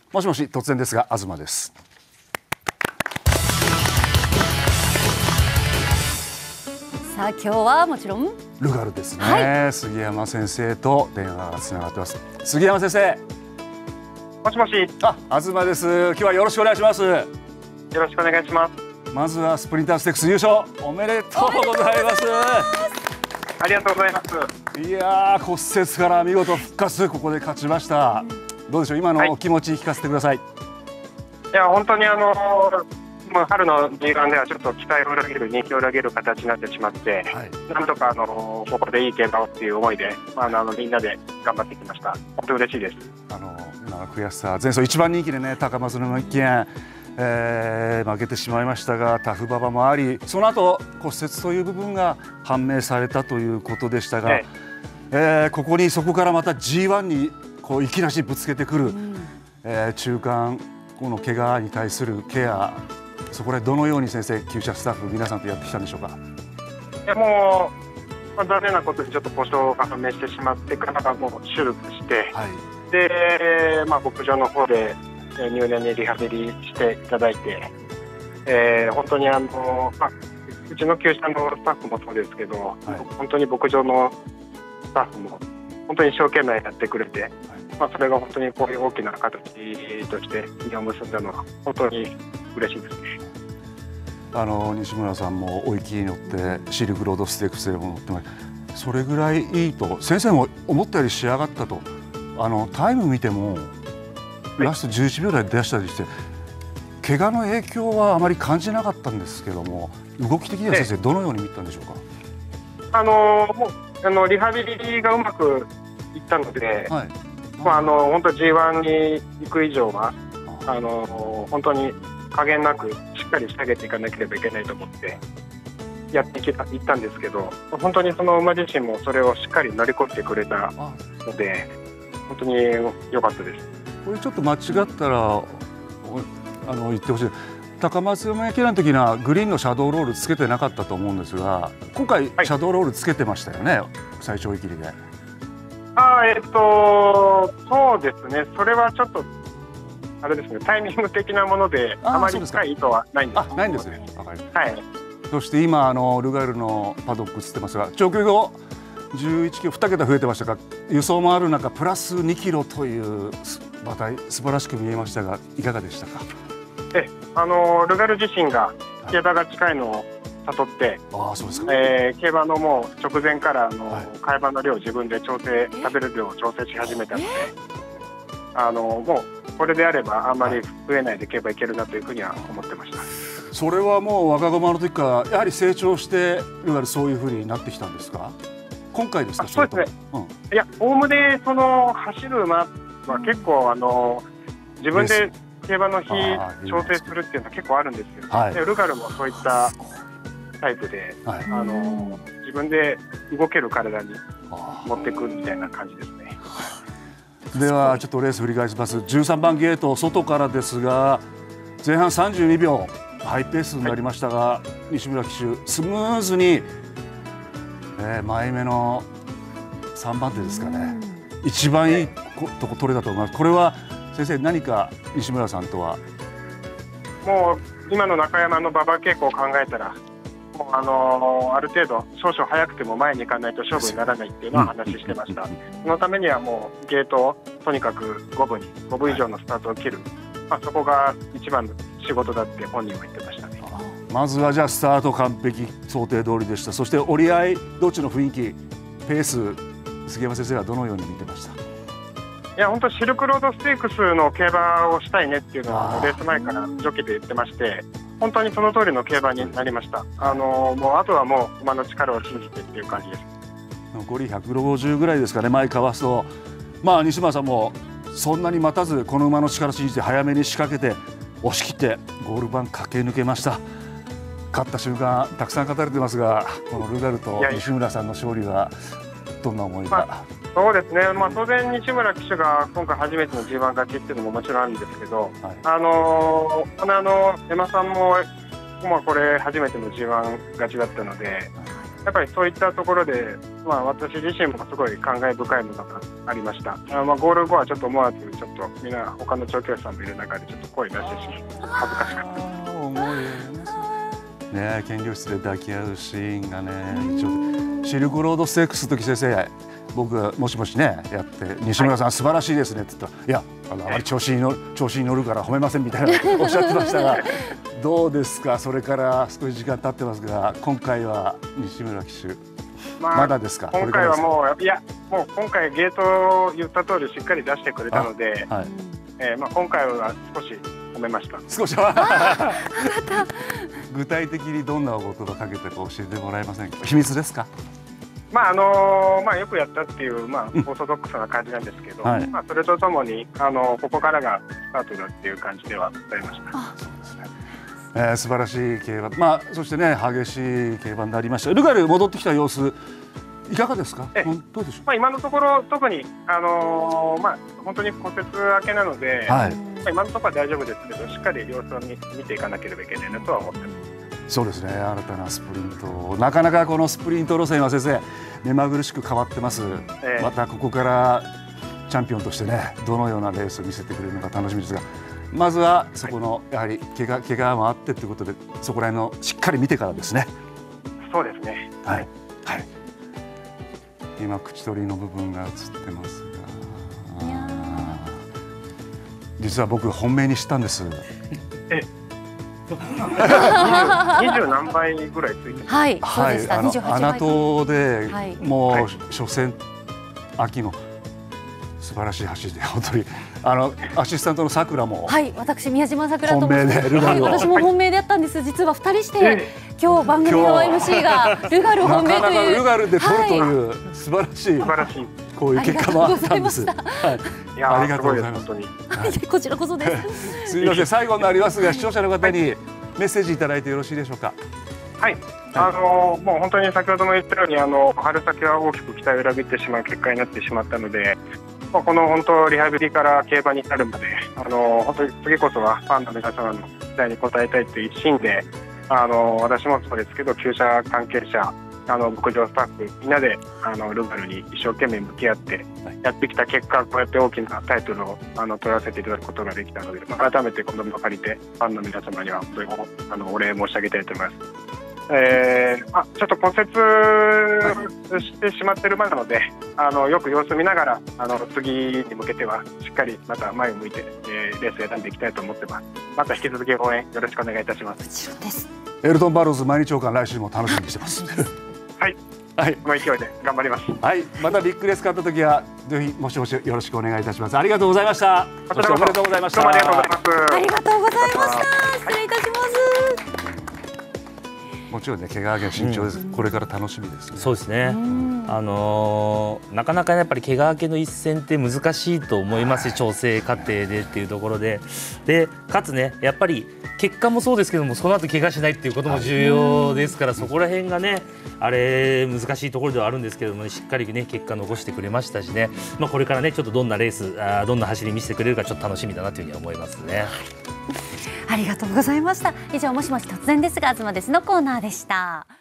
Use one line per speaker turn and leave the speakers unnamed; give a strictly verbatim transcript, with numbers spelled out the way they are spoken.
もしもし、突然ですが東です。
さあ今日はもちろん
ルガルですね、はい、杉山先生と電話がつながってます。杉山先生。
もしもし。
あ、東です。今日はよろしくお願いします。よ
ろしくお願いします。
まずはスプリンターステークス優勝おめでとうございます。
ありがとうございます。
いやー、骨折から見事復活、ここで勝ちました。どうでしょう、今のお気持ち聞かせてください。はい、
いや本当にあのもう春の ジーワン ではちょっと期待を裏切る人気を裏切る形になってしまって、はい、なんとかあのここでいい競馬をっていう思いで、まあ、あのみんなで頑張ってきました。本当に嬉しいです。
あの今の悔しさ、前走いちばん人気でね、高松の一見、えー、負けてしまいましたが、タフ馬場もあり、その後骨折という部分が判明されたということでしたが、えええー、ここにそこからまた ジーワン にこういきなしぶつけてくる、うん、えー、中間この怪我に対するケア、そこでどのように先生、厩舎スタッフ皆さんとやってきたんでしょうか。
いやもう、まあ、残念なことにちょっと故障が判明してしまってからがもう手術して、はい、で、まあ、牧場の方で入念にリハビリしていただいて、えー、本当にあの、まあ、うちの厩舎のスタッフもそうですけど、はい、本当に牧場のスタッフも本当に一生懸命やってくれて、はい、まあ、それが本当にこういう大きな形として実を結んだのは本当に嬉しいですね。
あの西村さんも追い切りに乗ってシルクロードステークスでも乗ってます。それぐらいいいと先生も思ったより仕上がったと。あのタイム見てもラストじゅういちびょう台出したりして、怪我の影響はあまり感じなかったんですけども、動き的には先生どのように見たんでしょうか。
あのもうあのリハビリがうまくいったので、はい、まあ、あの本当 ジーワン に行く以上はあの本当に加減なくしっかり仕上げていかなければいけないと思ってやっていったんですけど、本当にその馬自身もそれをしっかり乗り越えてくれたので本当に良かったです。
これちょっと間違ったらあの言ってほしい。高松山駅の時にはグリーンのシャドーロールつけてなかったと思うんですが、今回シャドーロールつけてましたよね、はい、最長追い切りで。
あえっとそうですね、それはちょっとあれですね、タイミング的なものであまり深い意図はないんです。
あ、ないんですね。わかりました。
はい。
そして今あのルガルのパドックつってますが、長距離後じゅういちキロに桁増えてましたが、輸送もある中プラスにキロという馬体素晴らしく見えましたが、いかがでしたか。
えあのルガル自身が競馬が近いのを悟って、
あ、そうですか。
えー、競馬のもう直前からの買い場の量を自分で調整、食べる量を調整し始めたので、あのもうこれであればあんまり増えないで競馬いけるなというふうには思ってました。
それはもう若駒の時からやはり成長してルガルそういうふうになってきたんですか。今回ですか。
そうですね、うん、いやおおむねその走る馬は結構あの自分で競馬の日調整するっていうのは結構あるんですよ、はい、でルガルもそういったタイプで、はい、あの自分で動ける体に持っていくみたいな感じですね。
ではちょっとレース振り返ります。じゅうさんばんゲート外からですが、前半さんじゅうにびょうハイペースになりましたが、はい、西村騎手スムーズに、えー、前目のさんばん手ですかね、一番いいとこ取れたと思います。これは先生何か西村さんとは。
もう今の中山の馬場傾向を考えたら、もうあのー、ある程度少々早くても前に行かないと勝負にならないっていうのは話してました。そのためにはもうゲートをとにかくごぶにごぶ以上のスタートを切る、まあ、そこが一番の仕事だって本人は言ってましたね。
まずはじゃあスタート完璧想定通りでした。そして折り合い道中の雰囲気ペース、杉山先生はどのように見てました。
いや本当シルクロードステークスの競馬をしたいねっていうのはレース前からジョキで言ってまして、本当にその通りの競馬になりました。あのもうあとはもう馬の力を信じてっていう感じです。
残りひゃくごじゅうぐらいですかね、前かわすと、まあ西村さんもそんなに待たずこの馬の力を信じて早めに仕掛けて押し切ってゴール板駆け抜けました。勝った瞬間たくさん語られてますが、このルガルと西村さんの勝利はどんな思いが。まあ
そうですね、まあ、当然西村騎手が今回初めての ジーワン 勝ちっていうのももちろんあるんですけど、はい、あのー、あの山さんも、まあ、これ初めての ジーワン 勝ちだったので、 やっぱりそういったところで、まあ、私自身もすごい感慨深いものがありました。あ、まあ、ゴール後はちょっと思わずちょっとみんな他の調教師さんもいる中でちょっと声出してしまって恥ずかしかった。
思いね、検量室で抱き合うシーンがね、一応シルクロードステークスの時先生、僕がもしもしねやって西村さん、はい、素晴らしいですねって言ったら、いやあのあまり調子に乗る調子に乗るから褒めませんみたいなおっしゃってましたがどうですか、それから少し時間経ってますが今回は西村騎手、まあ、まだですか。
今回はもういやもう今回ゲートを言った通りしっかり出してくれたので、はい、えーまあ、今回は少し褒めました。
少し具体的にどんなお言葉かけてか教えてもらえませんか。秘密ですか。
まああのーまあ、よくやったっていう、まあ、オーソドックスな感じなんですけど、はい、まあ、それとともに、あのー、ここからがスタートだっていう感じでは伝えました。あ、そうですね。
えー、素晴らしい競馬、まあ、そしてね激しい競馬になりました。ルガル戻ってきた様子いかがですか。えどうでしょう。
まあ、今のところ特に、あのーまあ、本当に骨折明けなので、はい、まあ、今のところは大丈夫ですけどしっかり様子を見ていかなければいけないなとは思ってます。
そうですね、新たなスプリント、なかなかこのスプリント路線は先生目まぐるしく変わってます、えー、またここからチャンピオンとしてねどのようなレースを見せてくれるのか楽しみですが、まずはそこのやはり怪我怪我もあってということでそこら辺のしっかり見てからですね。
そうですね、
はい、はい、今口取りの部分が映ってますが、実は僕本命にしたんです。
え二十何倍ぐらいついてる。
はい、そうでした。
二十八倍。穴党で、はい、もう、はい、初戦秋の素晴らしい走りで本当にあのアシスタントのさくらも、
はい、私宮島さくらと
本命でルガルを、
はい、私も本命でやったんです。実は二人して、今日番組の エムシー がルガル本命という、なかなか
ルガルで取るという、はい、素晴らしい
素晴らしい
こういう結果もあったんです。はい、ありがとうございます。
はい、こちらこそです。
すみません、最後になりますが視聴者の方にメッセージいただいてよろしいでしょうか。
はい、あのもう本当に先ほども言ったようにあの春先は大きく期待を裏切ってしまう結果になってしまったので、まあ、この本当リハビリから競馬に至るまであの本当に次こそはファンの皆様の期待に応えたいという一心で、あの私もそうですけど厩舎関係者、あの牧場スタッフみんなであのルガルに一生懸命向き合ってやってきた結果、こうやって大きなタイトルをあの取らせていただくことができたので、まあ、改めてこの場を借りてファンの皆様には本当にあのお礼申し上げたいと思います。えー、あちょっと骨折してしまっている前なので、あのよく様子見ながらあの次に向けてはしっかりまた前を向いて、えー、レースを選んでいきたいと思ってます。また引き続き応援よろしくお願いいたします。
もちろんです。
エルトンバローズ毎日王冠来週も楽しみにしてます。
はい、はい、この勢いで頑張ります。
はい、またビッグレース勝った時はぜひもしもしよろしくお願いいたします。ありがとうございました。そしておめでとうございました。
どうもありがとうございます。
ありがとうございました。失礼いたします。
もちろんね、怪我明けの慎重です、うん、これから楽しみですね。
そうですね、あのー、なかなかやっぱり怪我明けの一戦って難しいと思いますし、調整過程でっていうところで、でかつねやっぱり結果もそうですけども、その後怪我しないっていうことも重要ですから、そこら辺がねあれ難しいところではあるんですけども、ね、しっかりね結果残してくれましたしね、まあ、これからねちょっとどんなレースあどんな走り見せてくれるかちょっと楽しみだなというふうに思いますね。
ありがとうございました。以上もしもし突然ですが東ですのコーナーでした。